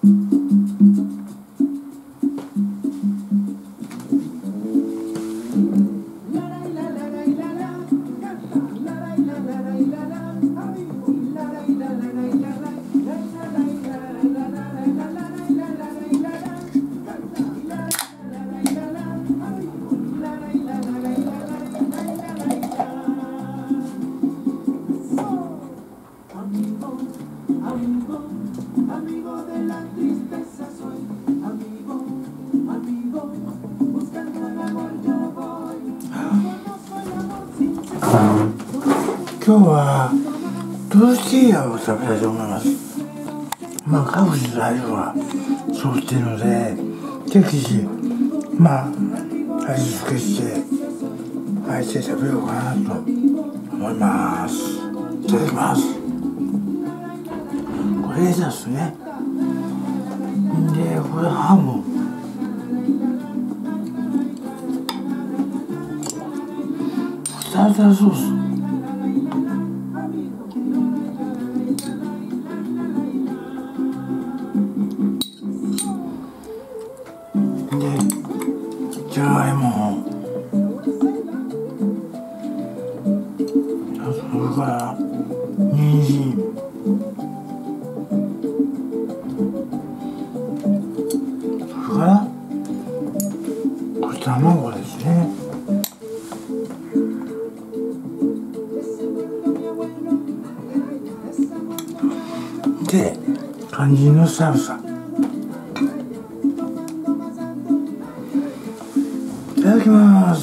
今日はトルティーヤを食べたいと思います。各自の味はそうしているので、適時味付けしてあえて食べようかなと思います。いただきます。これレタスね。でこれハム。タルタルソース。じゃがいも、それから人参、それからこれ卵ですね。で肝心のサルサ。いただきます。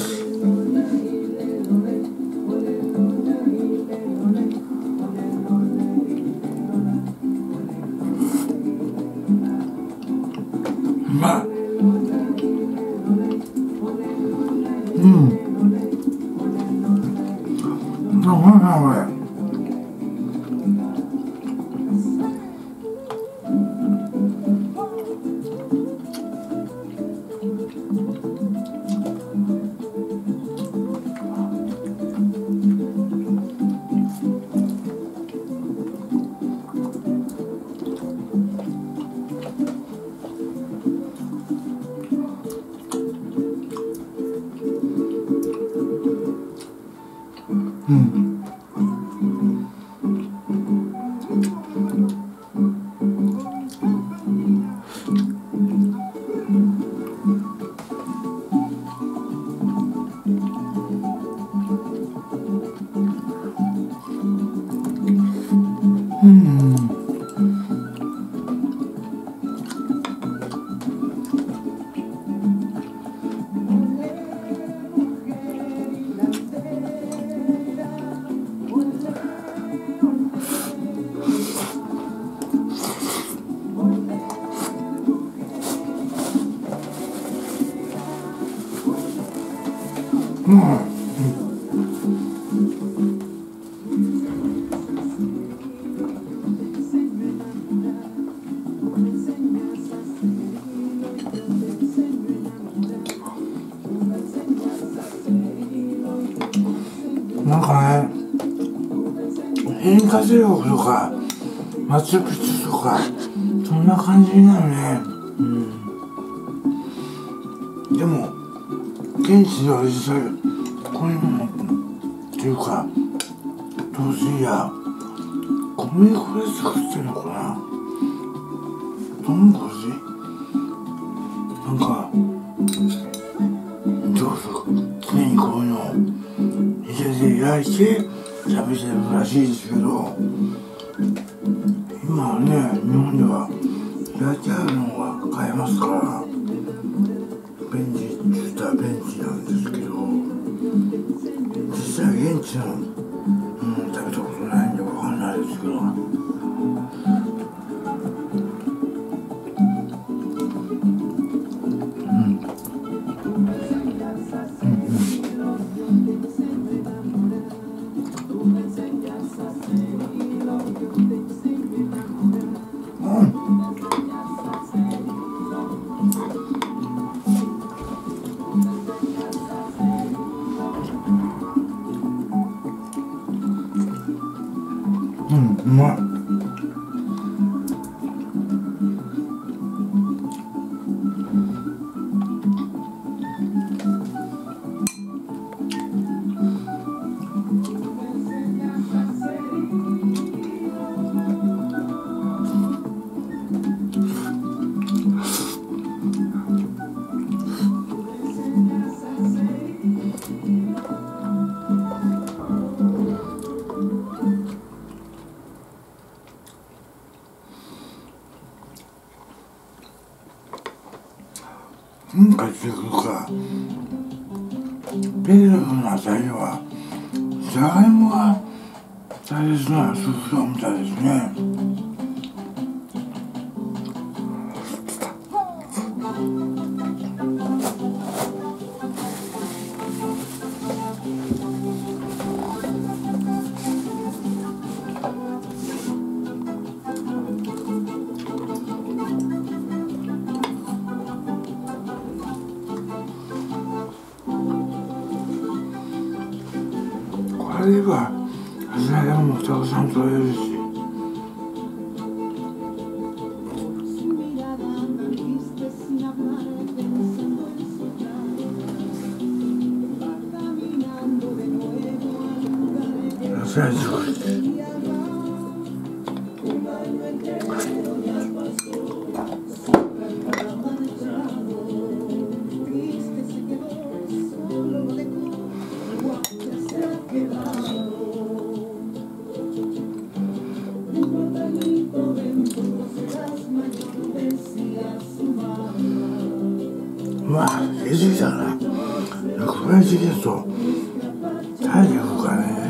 うまい。これ。なんかね、変化性力とかマチュピチュとかそんな感じになるね。でも現地では実際こういうのっていうかトルティーヤ小麦粉で作ってるのかな。どんな感じ？なんかどうぞ常にこういうのを店で焼いて食べてるらしいですけど、今はね日本では焼いてあるのが買えますから便利って言ったら便利なんですけど、実際現地の食べたことないんでわかんないですけど。うまい。 入ってくるからピラフのあたりはじゃがいもが大切な食材みたいですね。これは野菜もたくさん取れるし、野菜尽くし。まあ、出過ぎたな。これ時期だと体力がね。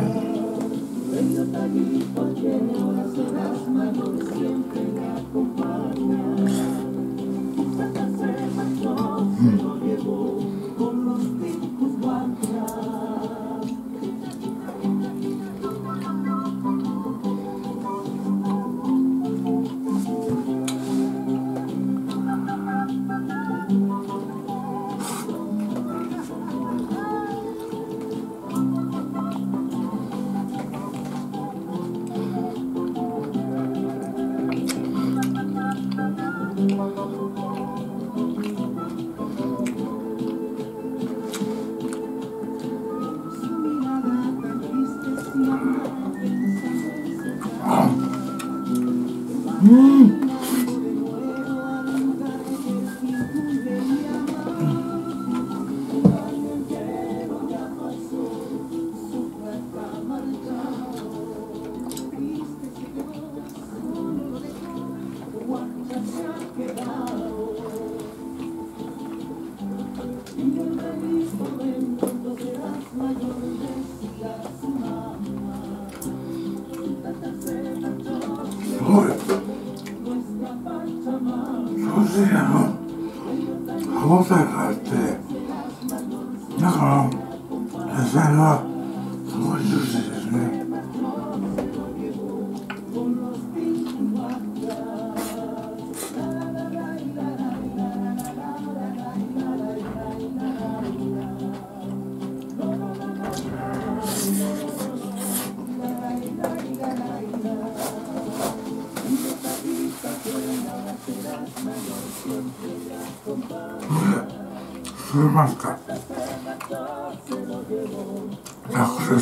すごい。ソーセージの歯応えがあって、中の野菜はすごいジューシーですね。吸えますか？楽です。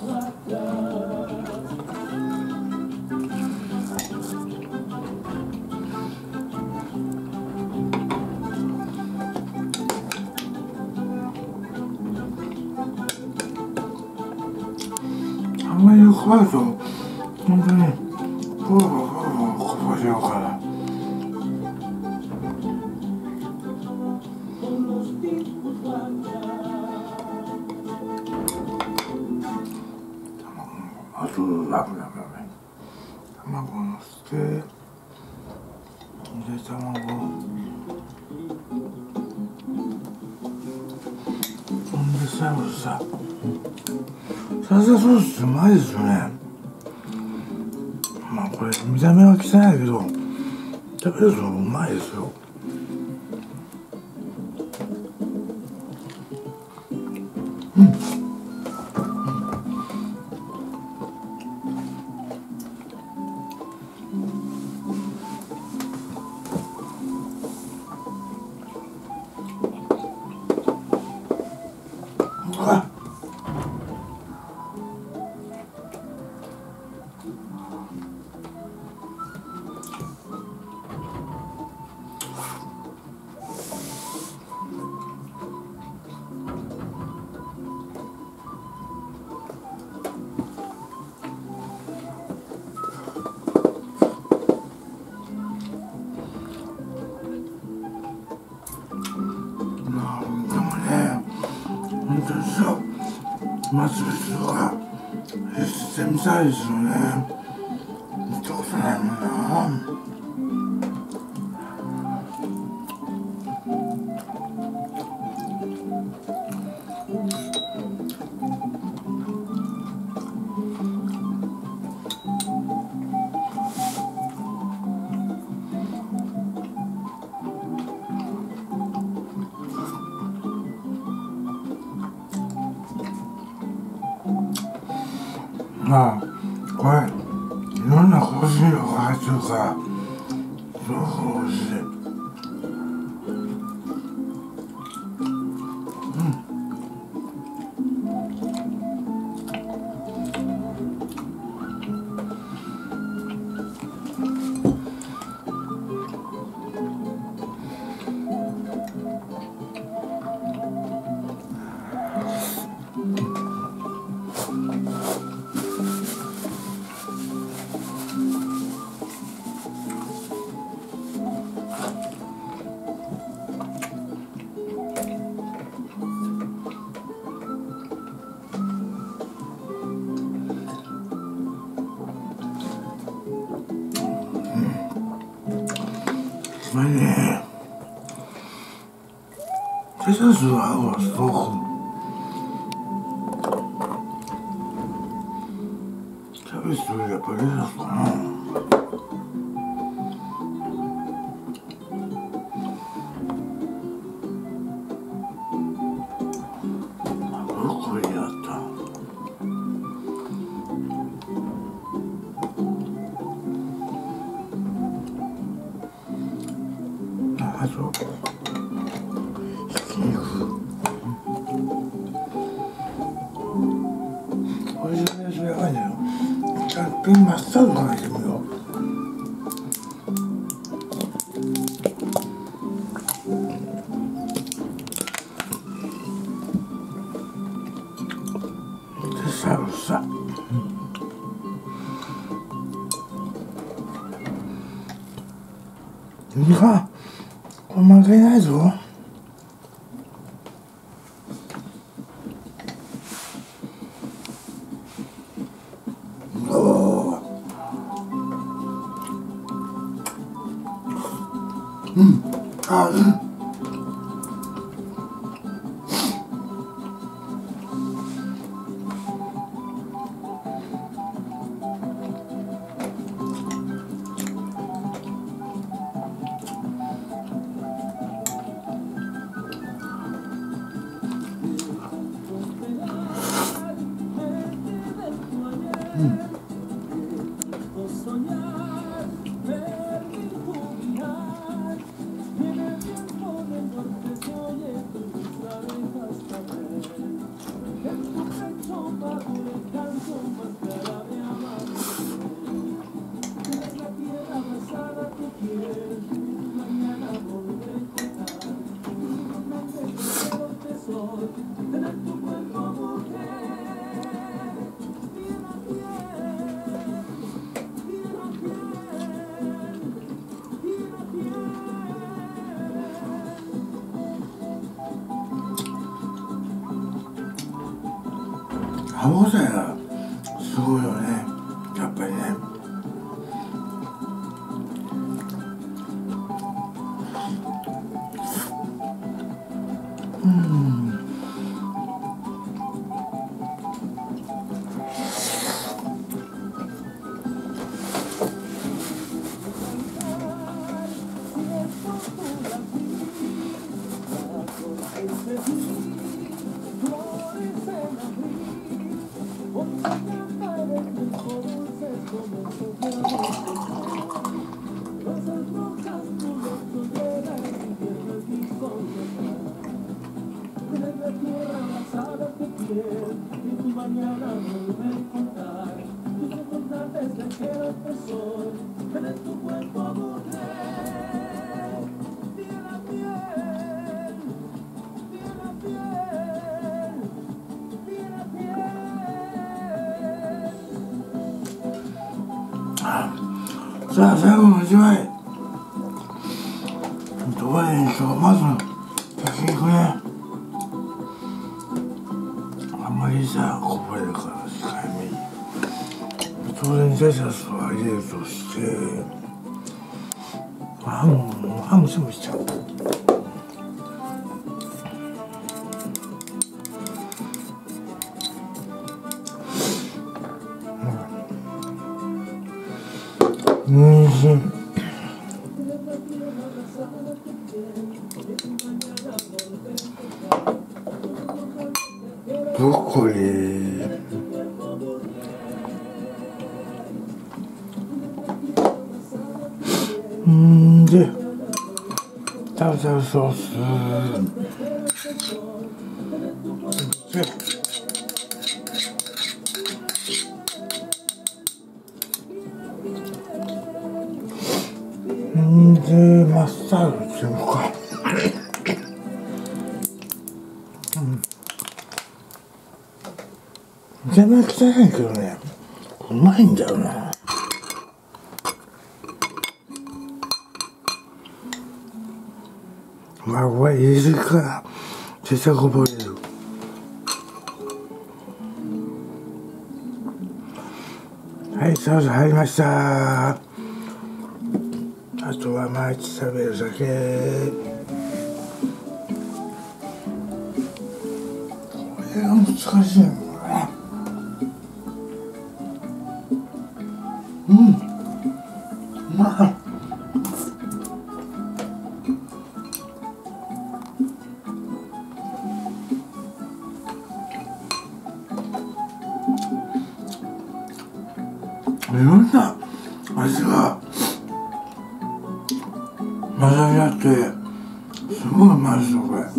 あんまり怖いと本当にボロボロボロボロこぼしようから。あとラブ卵のせて、で卵ほんで最後さ、サルサソースうまいですよね。まあこれ見た目は汚いけど食べるとうまいですよ。 まつぶしとかしてみたいですよね。見たことないもんな。まあこれいろんな香辛料が入ってるからすごく美味しい。まあね、レタスは合うわ、すごく。キャベツよりやっぱりレタスかな。ブロッコリーだった。あとひき肉。これじゃね、それやばいんだよ。ちゃんとマスタードかけてみよう。でサルサ。いや、これ負けないぞ。あ、歯応えがすごいよね、やっぱりね。さあ最後の味わいどれにしよう。まず焼き肉ね。あんまりさ当然レタスは入れるとしてハムすぐしちゃう。ブロッコリーでタルタルソースでマスタードっていうのか全然汚いけどねうまいんだよな。まあこれ入れるから絶対こぼれる。はい、ソース入りました。あとは毎日食べる酒。これが難しいのかな。うまい。いろんな味が混ざり合ってすごいうまいですよこれ。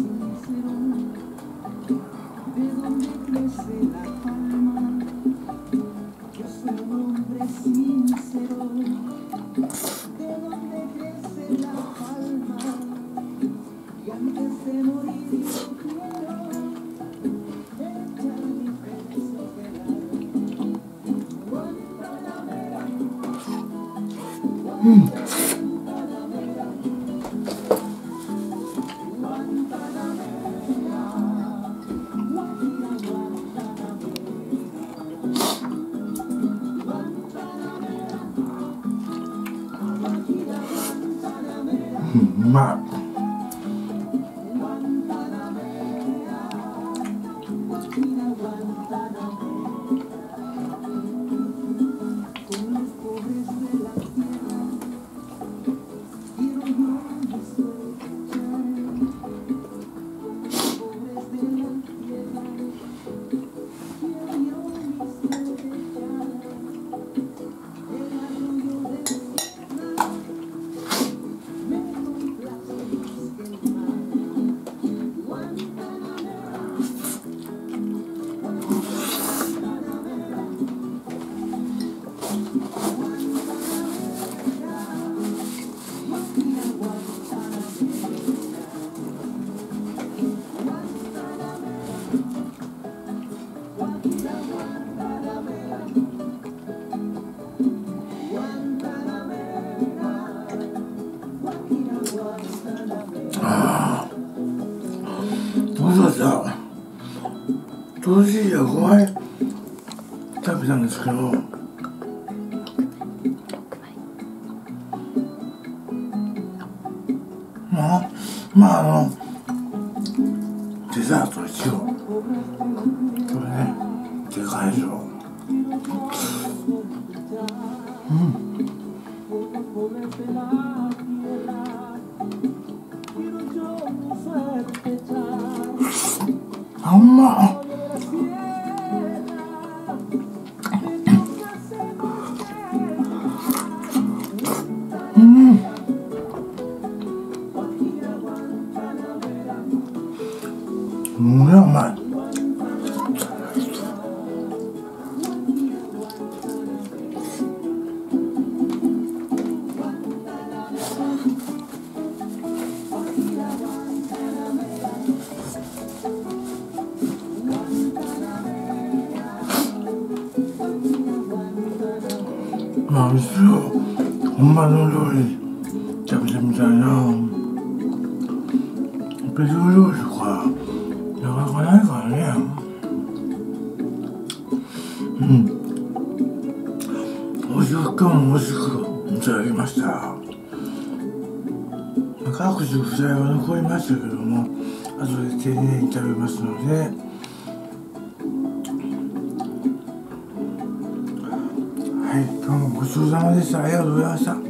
うまい。トルティーヤ5枚食べたんですけどデザート一応これねでかいでしょ。あんまうまい。まあ一応本場の料理食べてみたいな。別の料理とかなかなかないからね。 食感も美味しくいただきました。各種具材は残りましたけども、後で丁寧に食べますので、はい、今日もごちそうさまでした。ありがとうございました。